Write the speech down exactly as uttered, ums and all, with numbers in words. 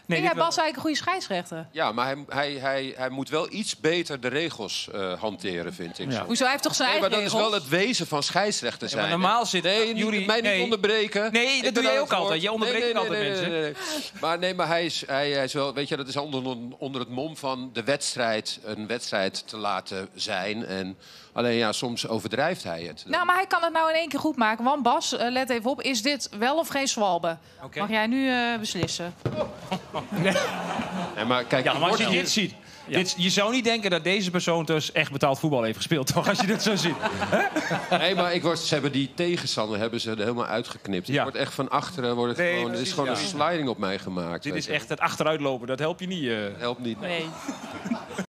Nee, Vind jij dit Bas eigenlijk een goede scheidsrechter? Ja, maar hij, hij, hij, hij moet wel iets beter de regels uh, hanteren, vind ik. Ja. Hoezo? Hij heeft toch zijn Nee, maar eigen dat is regels? wel het wezen van scheidsrechter zijn. Ja, maar normaal zit... Nee, niet, Jury, mij niet nee. onderbreken. Nee, Ik dat ben doe jij aan ook het altijd. woord. Je onderbreekt nee, nee, altijd nee, mensen. Nee, nee, nee. Maar nee, maar hij is, hij, hij is wel... Weet je, dat is onder, onder het mom van de wedstrijd... een wedstrijd te laten zijn. En alleen ja, soms overdrijft hij het. Nou, maar hij kan het nou in één keer goed maken. Want Bas, uh, let even op. Is dit wel of geen zwalbe? Okay. Mag jij nu uh, beslissen? Nee, maar kijk, Ja, maar als je wordt- dit ziet... Ja. Dit, je zou niet denken dat deze persoon dus echt betaald voetbal heeft gespeeld, toch? Als je dit zo ziet. Nee, maar ik word, ze hebben die tegenstander hebben ze er helemaal uitgeknipt. Ja. Het wordt echt van achteren. Wordt het Nee, gewoon, er is precies, gewoon ja. een sliding op mij gemaakt. Dit weet is je. echt het achteruitlopen. Dat helpt je niet. Uh... Helpt niet. Nee.